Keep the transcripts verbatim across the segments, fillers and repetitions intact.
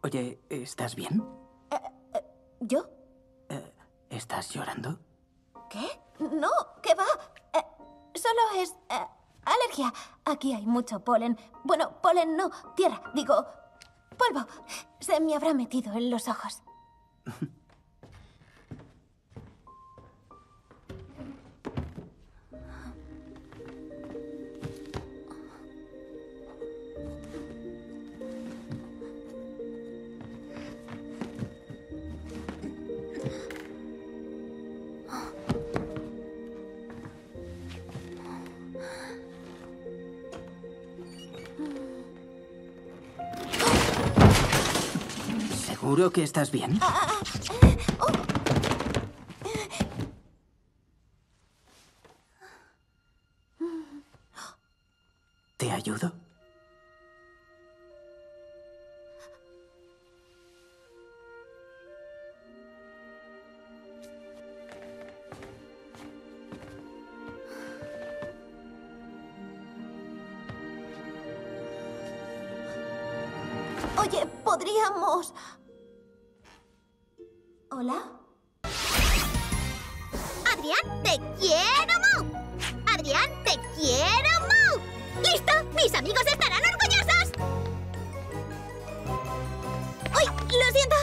Oye, ¿estás bien? Eh, eh, ¿Yo? Eh, ¿Estás llorando? ¿Qué? No, ¿qué va? Eh, solo es... eh, alergia. Aquí hay mucho polen. Bueno, polen no, tierra, digo... polvo. Se me habrá metido en los ojos. ¿Seguro que estás bien? Ah, eh, oh. ¿Te ayudo? Oye, podríamos... ¿Hola? ¡Adrián, te quiero, Mu! ¡Adrián, te quiero, Mu! ¡Listo! ¡Mis amigos estarán orgullosos! ¡Uy! ¡Lo siento!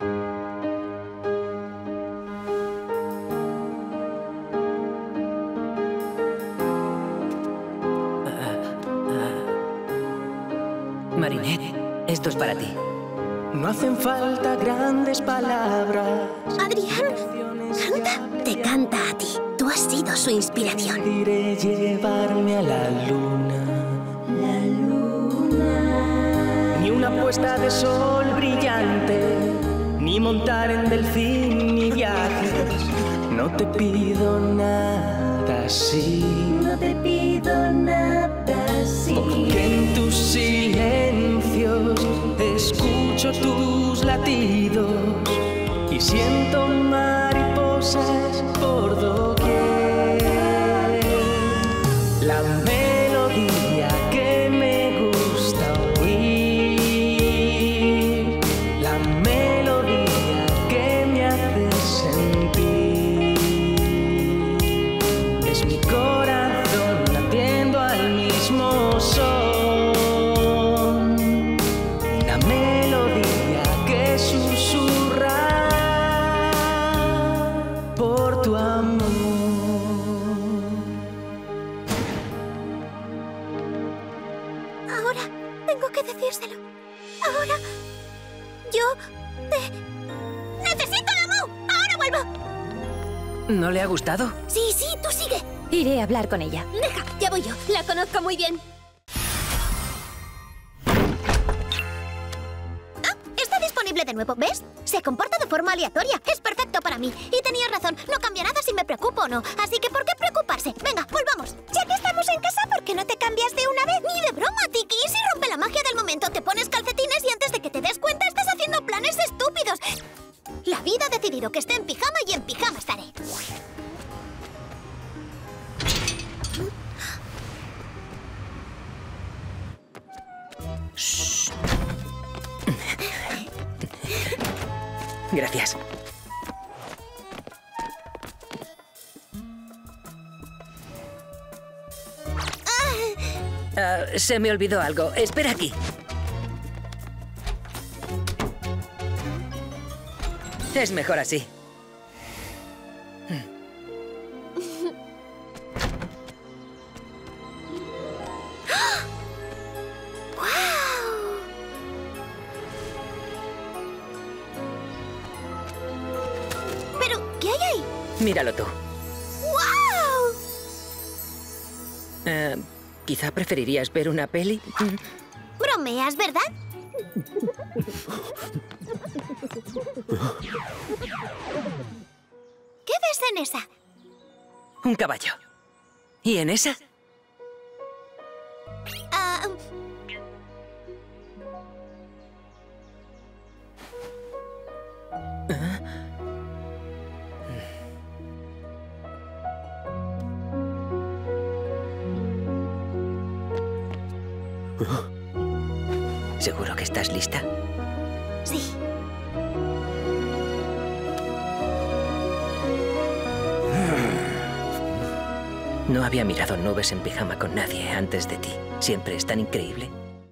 Marinette, esto es para ti. No hacen falta grandes palabras. Adrián, canta. Te canta a ti. Tú has sido su inspiración. Diré llevarme a la luna. La luna. Ni una puesta de sol brillante, ni montar en delfín, ni viajes. No te pido nada así. No te pido nada así. Porque en tus silencios escucho tus latidos y siento mariposas por doquier. La melodía que me gusta oír, la melodía que me hace sentir, es mi corazón latiendo al mismo son, una melodía que susurra por tu amor. Ahora tengo que decírselo. Ahora yo te necesito, Mu. Ahora vuelvo. ¿No le ha gustado? Sí, sí, tú sigue. Iré a hablar con ella. Deja, ya voy yo. La conozco muy bien. Ah, está disponible de nuevo, ¿ves? Se comporta de forma aleatoria. Es perfecto para mí. Y tenías razón, no cambia nada si me preocupo o no. Así que, ¿por qué preocuparse? Venga, volvamos. Ya que estamos en casa, ¿por qué no te cambias de una vez? Ni de broma, Tiki. Y si rompe la magia del momento, te pones calcetines y antes de que te des cuenta estás haciendo planes estúpidos. La vida ha decidido que esté en pijama y en pijama estaré. Gracias. Ah, se me olvidó algo. Espera aquí. Es mejor así. ¿Pero qué hay ahí? Míralo tú. ¡Wow! Eh, quizá preferirías ver una peli. Bromeas, ¿verdad? ¿Qué ves en esa? Un caballo. ¿Y en esa? Ah, ¿Seguro que estás lista? Sí. No había mirado nubes en pijama con nadie antes de ti. Siempre es tan increíble.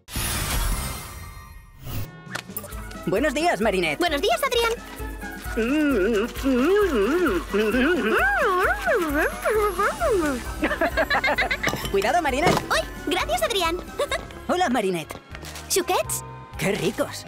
Buenos días, Marinette. Buenos días, Adrián. Cuidado, Marinette. ¡Uy! Gracias, Adrián. Hola, Marinette. ¿Chuquets? ¡Qué ricos!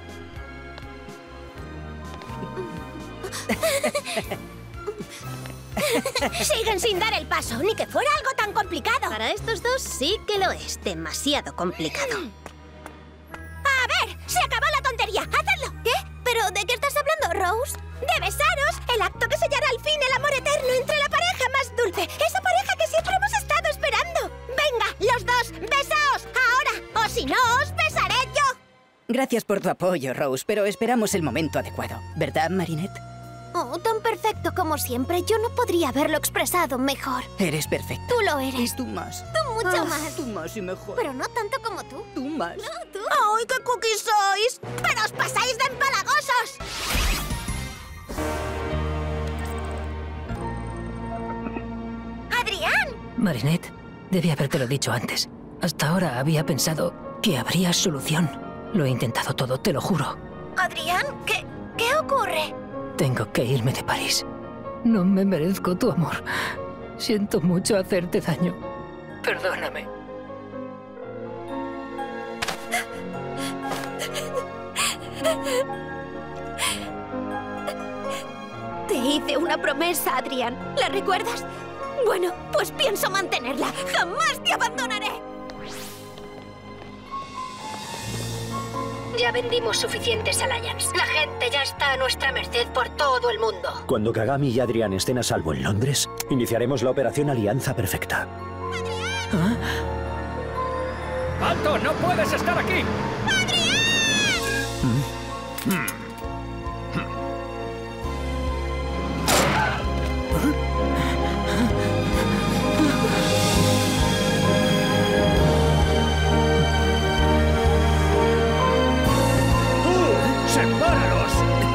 Siguen sin dar el paso, ni que fuera algo tan complicado. Para estos dos sí que lo es. Demasiado complicado. A ver, se acabó la tontería. ¡Hacedlo! ¿Qué? ¿Pero de qué estás hablando, Rose? ¡De besaros! El acto que sellará al fin el amor eterno entre la pareja más dulce. Esa pareja que siempre hemos estado esperando. Venga, los dos, besaos ahora. O si no, os besaré yo. Gracias por tu apoyo, Rose, pero esperamos el momento adecuado. ¿Verdad, Marinette? Oh, tan perfecto como siempre. Yo no podría haberlo expresado mejor. Eres perfecta. Tú lo eres. Y tú más. Tú mucho Ah, más. Tú más y mejor. Pero no tanto como tú. Tú más. No, tú. ¡Ay, qué cookies sois! ¡Pero os pasáis de empalagosos! ¡Adrián! Marinette, debí habértelo dicho antes. Hasta ahora había pensado que habría solución. Lo he intentado todo, te lo juro. ¿Adrián? ¿Qué, qué ocurre? Tengo que irme de París. No me merezco tu amor. Siento mucho hacerte daño. Perdóname. Te hice una promesa, Adrián. ¿La recuerdas? Bueno, pues pienso mantenerla. ¡Jamás te abandonaré! Ya vendimos suficientes Alliance. La gente ya está a nuestra merced por todo el mundo. Cuando Kagami y Adrián estén a salvo en Londres, iniciaremos la operación Alianza Perfecta. ¿Ah? ¡Alto! ¡No puedes estar aquí! ¡Sepáralos!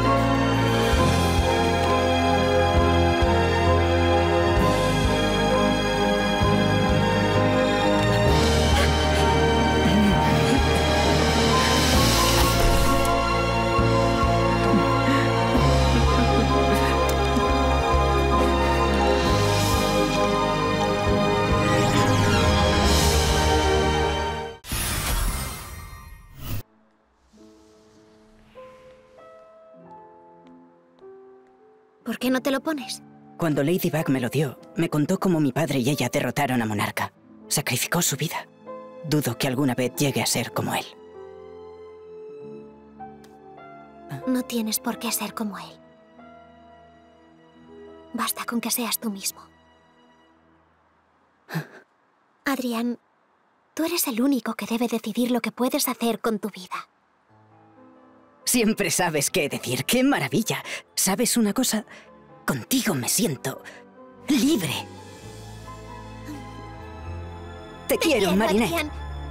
¿Por qué no te lo pones? Cuando Ladybug me lo dio, me contó cómo mi padre y ella derrotaron a Monarca. Sacrificó su vida. Dudo que alguna vez llegue a ser como él. No tienes por qué ser como él. Basta con que seas tú mismo. Adrián, tú eres el único que debe decidir lo que puedes hacer con tu vida. Siempre sabes qué decir. ¡Qué maravilla! ¿Sabes una cosa? Contigo me siento libre. Te, Te quiero, Marinette. Adrián.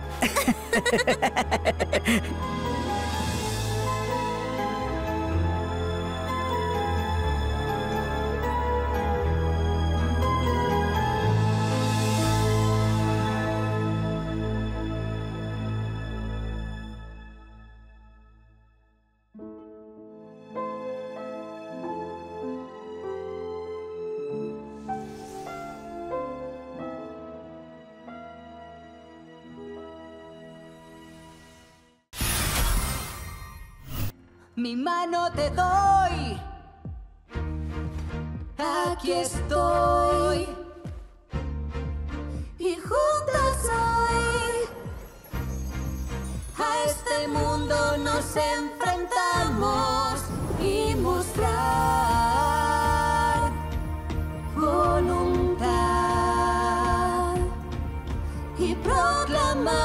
Mi mano te doy. Aquí estoy. Y juntos hoy a este mundo nos enfrentamos y mostrar voluntad y proclamar.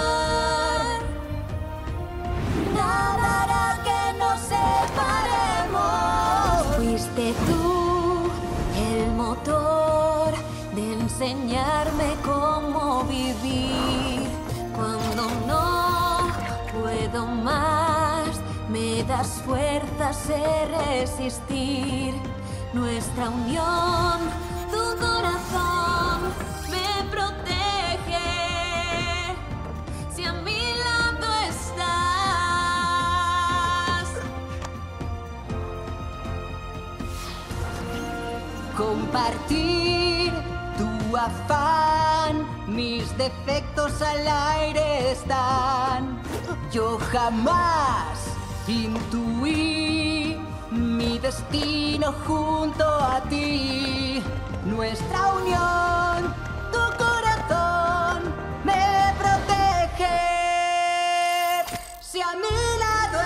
Nada hará que nos separemos. Fuiste tú el motor de enseñarme cómo vivir. Cuando no puedo más, me das fuerza. nunca sé resistir nuestra unión. Tu corazón me protege si a mi lado estás. Compartir tu afán, mis defectos al aire están. Yo jamás intuí mi destino junto a ti. Nuestra unión, tu corazón me protege si a mi lado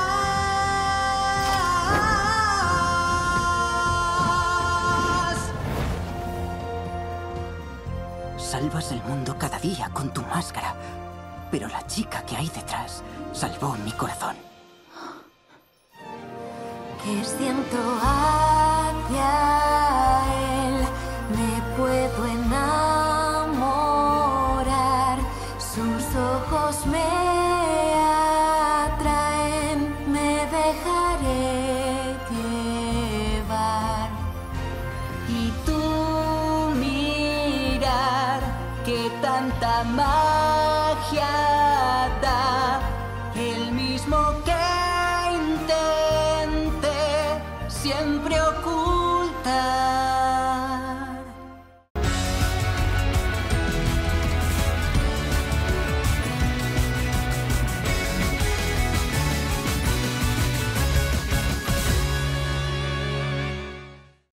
estás. Salvas el mundo cada día con tu máscara, pero la chica que hay detrás salvó mi corazón. Que siento hacia él, me puedo enamorar. Sus ojos me atraen, me dejaré llevar. Y tu mirar, que tanta magia da, el mismo que intenté siempre